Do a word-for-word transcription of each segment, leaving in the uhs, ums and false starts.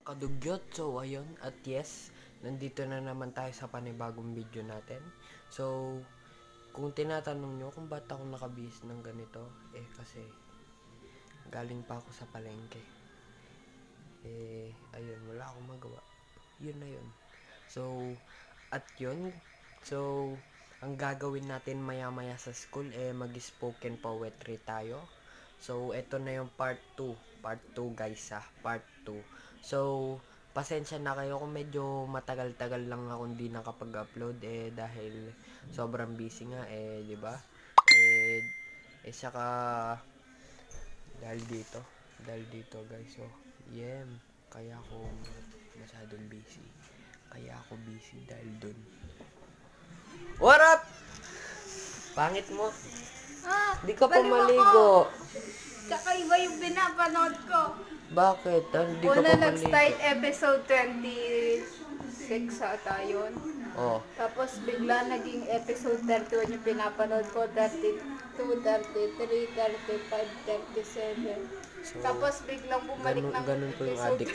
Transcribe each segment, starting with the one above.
kadugyot. So, ayun. At yes, nandito na naman tayo sa panibagong video natin. So, kung tinatanong nyo kung ba't ako nakabihis ng ganito, eh kasi galing pa ako sa palengke. Eh, ayun, wala akong magawa. Yun na yun. So, at yun, so, ang gagawin natin maya-maya sa school, eh, mag-spoken poetry tayo. So, eto na yung part two. Part two, guys, ah. Part two. So, pasensya na kayo kung medyo matagal-tagal lang ako hindi nakapag-upload, eh, dahil sobrang busy nga, eh, di ba? Eh, eh, saka, dahil dito, dahil dito, guys, so, yeah, kaya ako masyadong busy. Kaya ako busy dahil dun. What up? Pangit mo. Ah, Di ka pa baliw maligo. ako. Kakaiba yung pinapanood ko. Bakit? Ah, di ka Una pa nag-start maligo. episode twenty-six ata yun. Oh. Tapos bigla naging episode thirty-one yung pinapanood ko. thirty-two, thirty-three, thirty-five, thirty-seven. So, Tapos biglang bumalik ganun, ng ganun po yung episode. addict.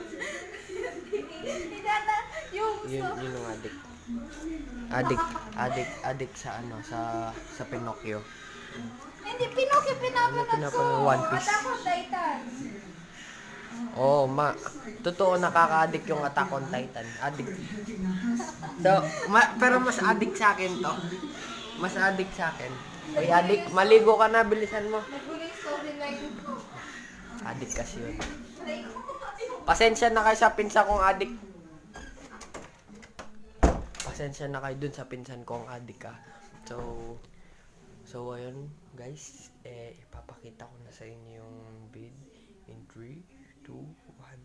Inana, yung Yun, so, yun yung addict. Addict, addict, addict sa ano, sa sa Pinocchio. hindi, Pinocchio pinapanood ko. Pinapanood One Piece. Attack on Titan. Oh, ma, totoo nakaka-addict yung Attack on Titan. Addict. So, ma, pero mas addict sa akin to. Mas addict sa akin. Oy, addict, maligo ka na, bilisan mo. Nagulo yung storyline ko. Addict kasi yun. Pasensya na kayo sa pinsan kong addict. Pasensya na kayo dun sa pinsan kong addict ka. So, so ayun guys, eh, ipapakita ko na sa inyo yung bid in three, two, one.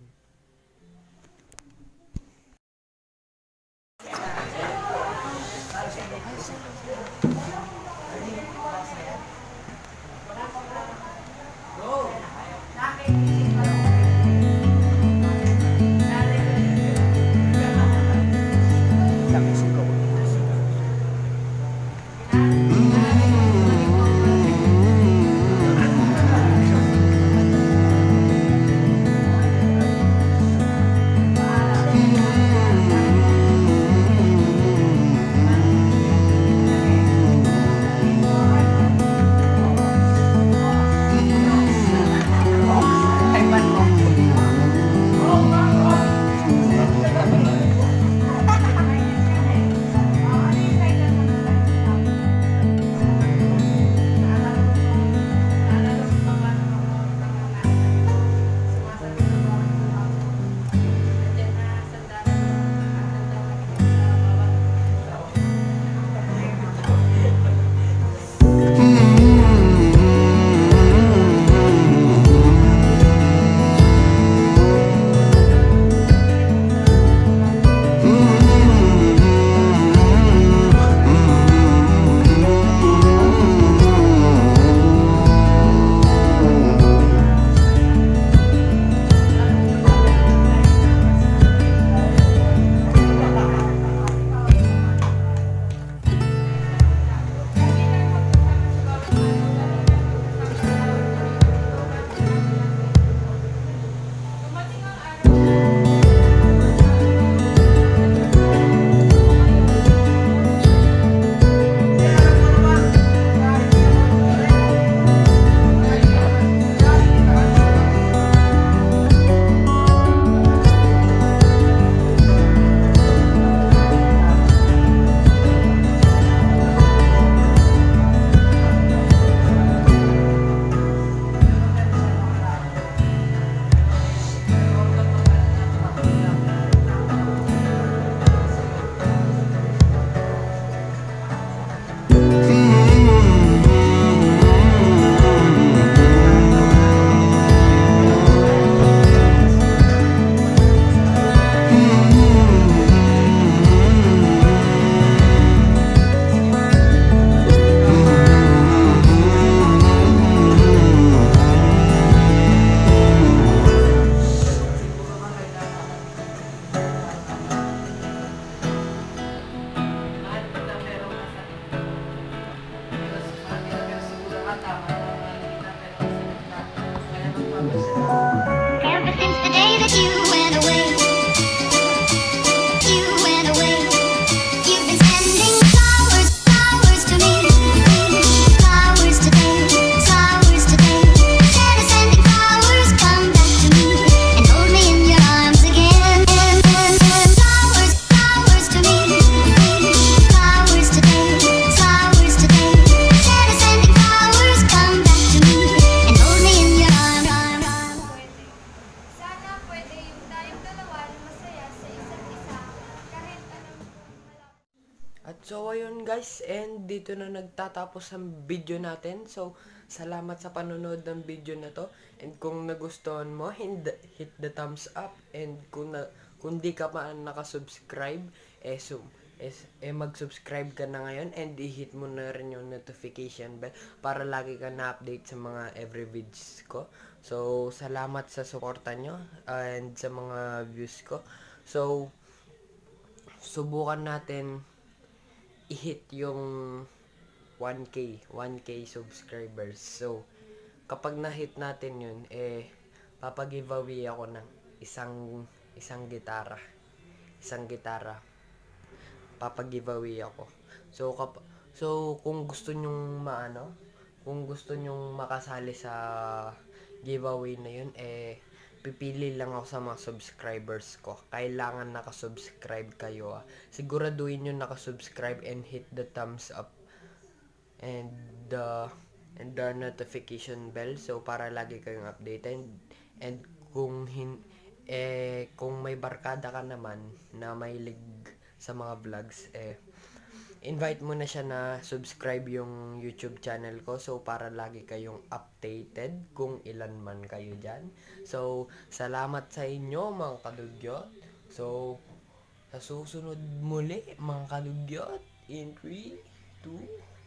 So, ayun guys, and dito na nagtatapos ang video natin. So, salamat sa panonood ng video na to. And kung nagustuhan mo, hit the, hit the thumbs up. And kung, na, kung di ka pa nakasubscribe, eh, so, eh, eh mag-subscribe ka na ngayon and i-hit mo na rin yung notification bell para lagi ka na-update sa mga every videos ko. So, salamat sa suporta nyo and sa mga views ko. So, subukan natin i-hit yung one K, one K subscribers. So, kapag na-hit natin yun, eh, papag-giveaway ako ng isang, isang gitara. Isang gitara. Papag-giveaway ako. So, kap so, kung gusto nyong maano, kung gusto nyong makasali sa giveaway na yun, eh, pipili lang ako sa mga subscribers ko. Kailangan nakasubscribe kayo. Ah. Siguraduhin nyo nakasubscribe and hit the thumbs up. And the, and the notification bell. So, para lagi kayong updated. And kung hin, eh, kung may barkada ka naman na mahilig sa mga vlogs, eh, invite mo na siya na subscribe yung YouTube channel ko. So, para lagi kayong updated kung ilan man kayo dyan. So, salamat sa inyo mga kadugyot. So, sa susunod muli mga kadugyot, in three, two,